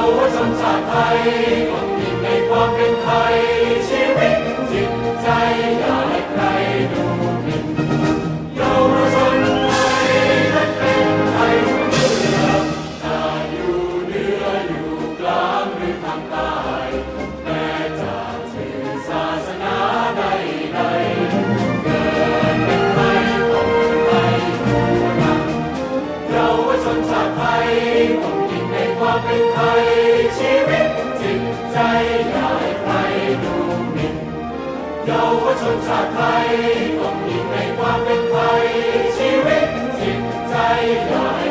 าวชนชาติไทยต้องมีในความเป็นไทยชีวิตจิตใจอย่าให้ใครดูหมิ่นเยาวชนไทยนั้นเป็นไทยเมื่อจะอยู่เหนืออยู่กลางหรือทางใต้แม้จะถือศาสนาใดเกิดเป็นไทยต้องเป็นไทยผู้นำเยาวชนชาติไทยต้องยิ่งในความเป็นไทยชีวิตจิตใจอย่าให้ใครดูหมิ่นเยาวชนชาติไทยต้องยิ่งในความเป็นไทยชีวิตจิตใจอย่า